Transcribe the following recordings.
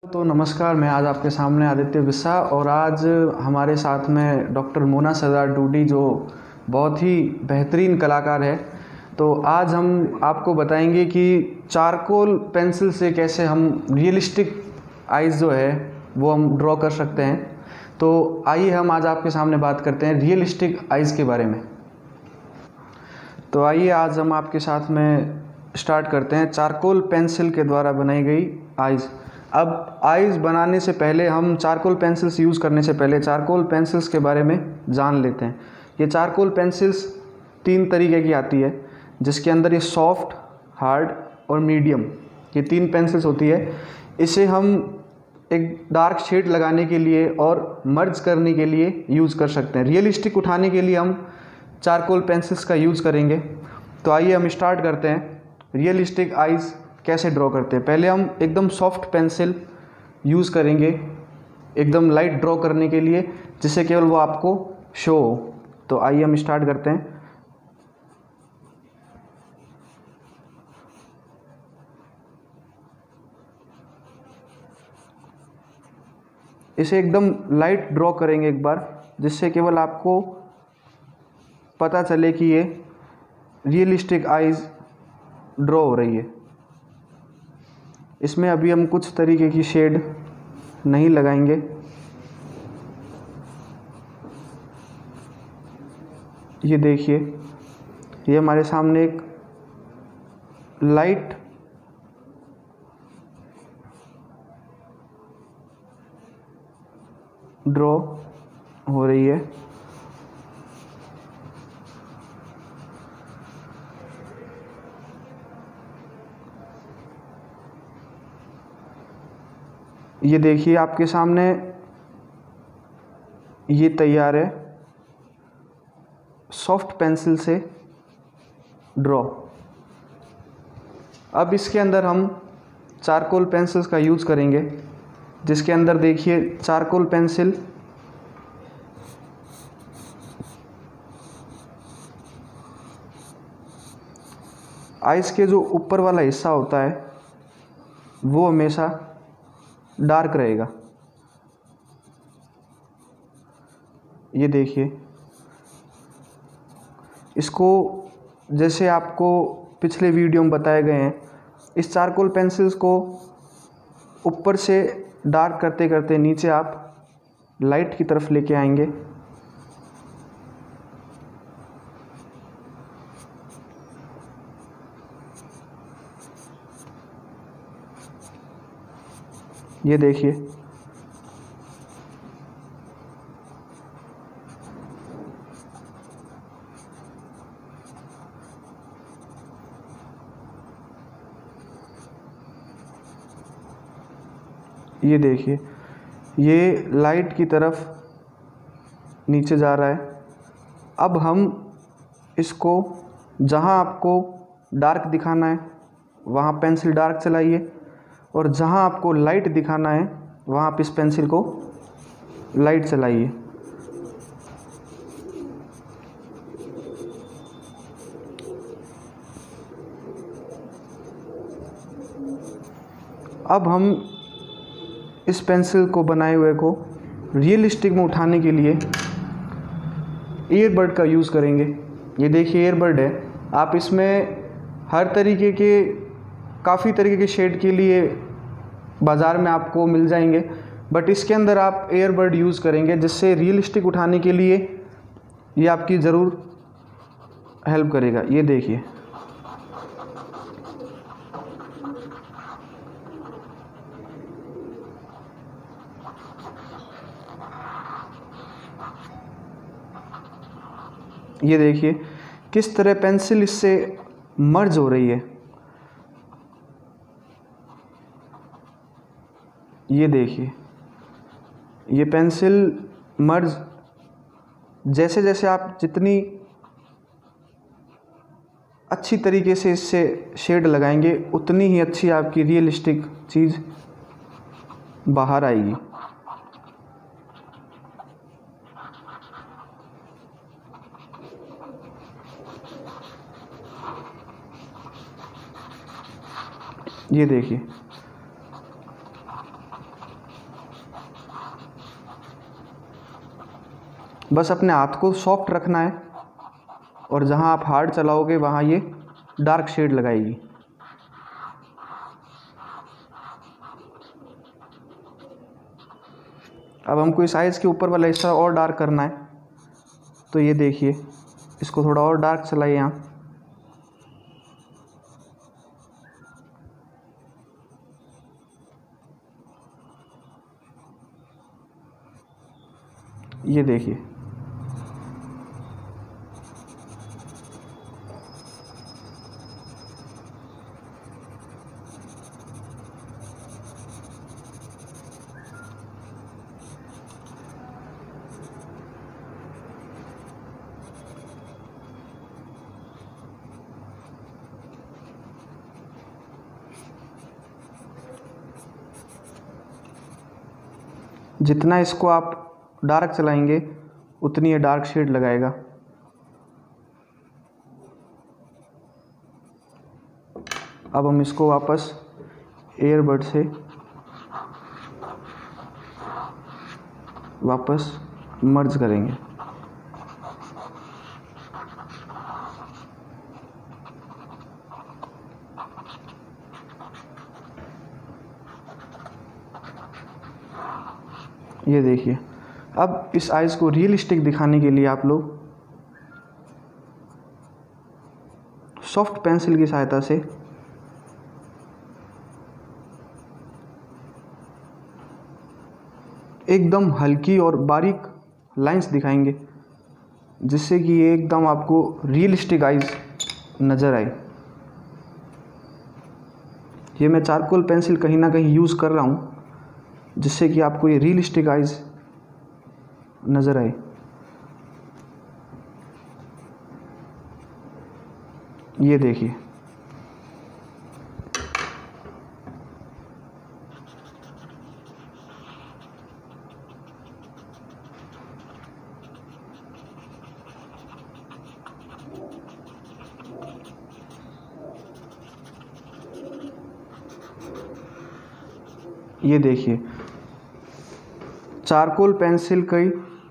तो नमस्कार, मैं आज आपके सामने आदित्य बिस्सा और आज हमारे साथ में डॉक्टर मोना सरदार डूडी जो बहुत ही बेहतरीन कलाकार है। तो आज हम आपको बताएंगे कि चारकोल पेंसिल से कैसे हम रियलिस्टिक आइज़ जो है वो हम ड्रॉ कर सकते हैं। तो आइए हम आज आपके सामने बात करते हैं रियलिस्टिक आइज़ के बारे में। तो आइए आज हम आपके साथ में स्टार्ट करते हैं चारकोल पेंसिल के द्वारा बनाई गई आइज़। अब आइज़ बनाने से पहले हम चारकोल पेंसिल्स यूज़ करने से पहले चारकोल पेंसिल्स के बारे में जान लेते हैं। ये चारकोल पेंसिल्स 3 तरीके की आती है, जिसके अंदर ये सॉफ्ट, हार्ड और मीडियम, ये 3 पेंसिल्स होती है। इसे हम एक डार्क शेड लगाने के लिए और मर्ज करने के लिए यूज़ कर सकते हैं। रियलिस्टिक उठाने के लिए हम चारकोल पेंसिल्स का यूज़ करेंगे। तो आइए हम स्टार्ट करते हैं रियलिस्टिक आइज़ कैसे ड्रॉ करते हैं। पहले हम एकदम सॉफ्ट पेंसिल यूज़ करेंगे एकदम लाइट ड्रॉ करने के लिए, जिससे केवल वो आपको शो हो। तो आइए हम स्टार्ट करते हैं। इसे एकदम लाइट ड्रॉ करेंगे एक बार, जिससे केवल आपको पता चले कि ये रियलिस्टिक आइज़ ड्रॉ हो रही है। इसमें अभी हम कुछ तरीके की शेड नहीं लगाएंगे। ये देखिए, ये हमारे सामने एक लाइट ड्रॉ हो रही है। ये देखिए आपके सामने ये तैयार है सॉफ्ट पेंसिल से ड्रॉ। अब इसके अंदर हम चारकोल पेंसिल्स का यूज़ करेंगे, जिसके अंदर देखिए चारकोल पेंसिल आइस के जो ऊपर वाला हिस्सा होता है वो हमेशा डार्क रहेगा। ये देखिए, इसको जैसे आपको पिछले वीडियो में बताए गए हैं, इस चारकोल पेंसिल्स को ऊपर से डार्क करते करते नीचे आप लाइट की तरफ लेके आएंगे। ये देखिए, ये देखिए, ये लाइट की तरफ नीचे जा रहा है। अब हम इसको जहाँ आपको डार्क दिखाना है वहाँ पेंसिल डार्क चलाइए, और जहाँ आपको लाइट दिखाना है वहाँ आप इस पेंसिल को लाइट चलाइए। अब हम इस पेंसिल को बनाए हुए को रियलिस्टिक में उठाने के लिए ईयरबड का यूज़ करेंगे। ये देखिए ईयरबड है। आप इसमें हर तरीके के काफ़ी तरीके के शेड के लिए बाज़ार में आपको मिल जाएंगे, बट इसके अंदर आप ईयरबड यूज़ करेंगे, जिससे रियलिस्टिक उठाने के लिए ये आपकी ज़रूर हेल्प करेगा। ये देखिए, ये देखिए किस तरह पेंसिल इससे मर्ज हो रही है। ये देखिए, ये पेंसिल मर्ज जैसे जैसे आप जितनी अच्छी तरीके से इससे शेड लगाएंगे, उतनी ही अच्छी आपकी रियलिस्टिक चीज़ बाहर आएगी। ये देखिए, बस अपने हाथ को सॉफ्ट रखना है और जहाँ आप हार्ड चलाओगे वहाँ ये डार्क शेड लगाएगी। अब हमको इस आइज़ के ऊपर वाला हिस्सा और डार्क करना है, तो ये देखिए इसको थोड़ा और डार्क चलाइए यहाँ। ये देखिए जितना इसको आप डार्क चलाएंगे उतनी ये डार्क शेड लगाएगा। अब हम इसको वापस एयरबड से वापस मर्ज करेंगे। ये देखिए अब इस आइज़ को रियलिस्टिक दिखाने के लिए आप लोग सॉफ्ट पेंसिल की सहायता से एकदम हल्की और बारीक लाइंस दिखाएंगे, जिससे कि ये एकदम आपको रियलिस्टिक आइज़ नज़र आए। ये मैं चारकोल पेंसिल कहीं ना कहीं यूज़ कर रहा हूँ, जिससे कि आपको ये रियलिस्टिक आइज़ नज़र आए। ये देखिए ये देखिए चारकोल पेंसिल की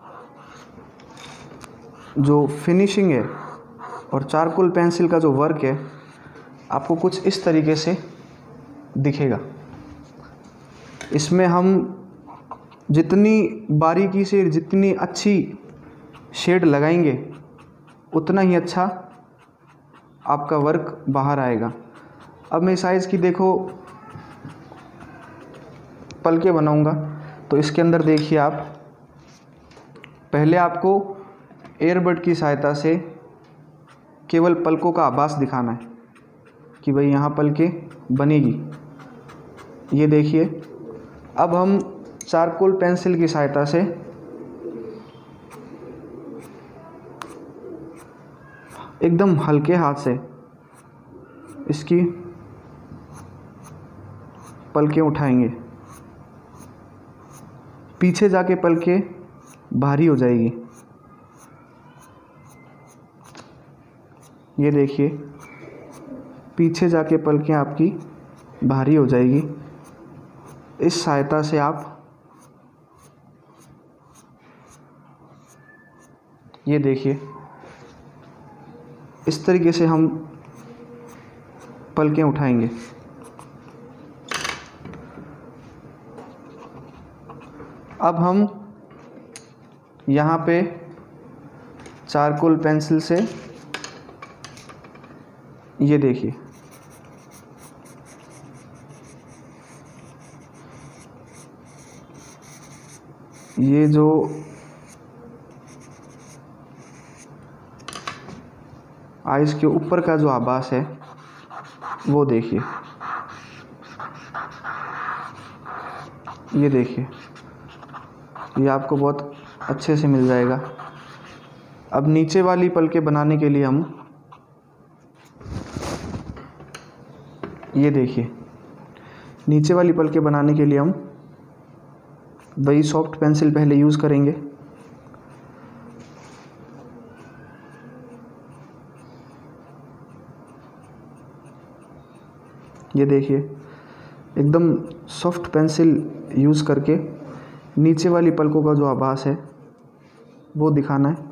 जो फिनिशिंग है और चारकोल पेंसिल का जो वर्क है आपको कुछ इस तरीके से दिखेगा। इसमें हम जितनी बारीकी से जितनी अच्छी शेड लगाएंगे उतना ही अच्छा आपका वर्क बाहर आएगा। अब मैं साइज़ की देखो पलके बनाऊंगा, तो इसके अंदर देखिए आप पहले आपको एयरबड की सहायता से केवल पलकों का आभास दिखाना है कि भाई यहाँ पलके बनेगी। ये देखिए अब हम चारकोल पेंसिल की सहायता से एकदम हल्के हाथ से इसकी पलकें उठाएंगे। पीछे जाके पलके भारी हो जाएगी। ये देखिए पीछे जाके पलकें आपकी भारी हो जाएगी। इस सहायता से आप ये देखिए इस तरीके से हम पलकें उठाएंगे। अब हम यहाँ पे चारकोल पेंसिल से ये देखिए ये जो आइस के ऊपर का जो आभास है वो देखिए। ये देखिए ये आपको बहुत अच्छे से मिल जाएगा। अब नीचे वाली पलके बनाने के लिए हम ये देखिए नीचे वाली पलके बनाने के लिए हम वही सॉफ्ट पेंसिल पहले यूज़ करेंगे। ये देखिए एकदम सॉफ्ट पेंसिल यूज़ करके नीचे वाली पलकों का जो आभास है वो दिखाना है।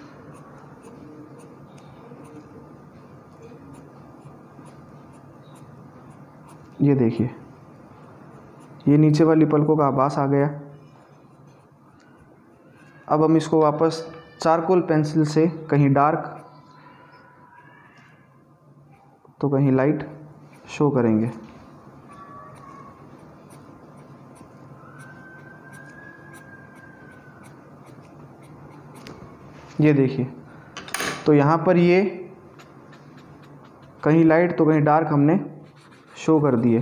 ये देखिए, ये नीचे वाली पलकों का आभास आ गया। अब हम इसको वापस चारकोल पेंसिल से कहीं डार्क तो कहीं लाइट शो करेंगे। ये देखिए, तो यहाँ पर ये कहीं लाइट तो कहीं डार्क हमने शो कर दिए।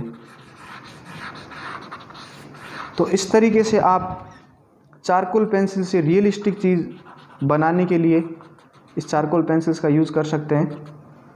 तो इस तरीके से आप चारकोल पेंसिल से रियलिस्टिक चीज़ बनाने के लिए इस चारकोल पेंसिल्स का यूज़ कर सकते हैं।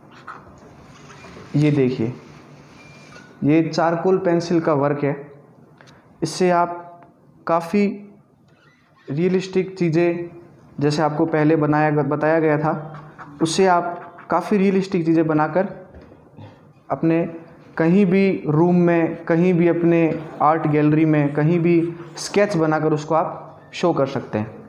ये देखिए, ये चारकोल पेंसिल का वर्क है। इससे आप काफ़ी रियलिस्टिक चीज़ें, जैसे आपको पहले बताया गया था, उससे आप काफ़ी रियलिस्टिक चीज़ें बनाकर अपने कहीं भी रूम में, कहीं भी अपने आर्ट गैलरी में, कहीं भी स्केच बनाकर उसको आप शो कर सकते हैं।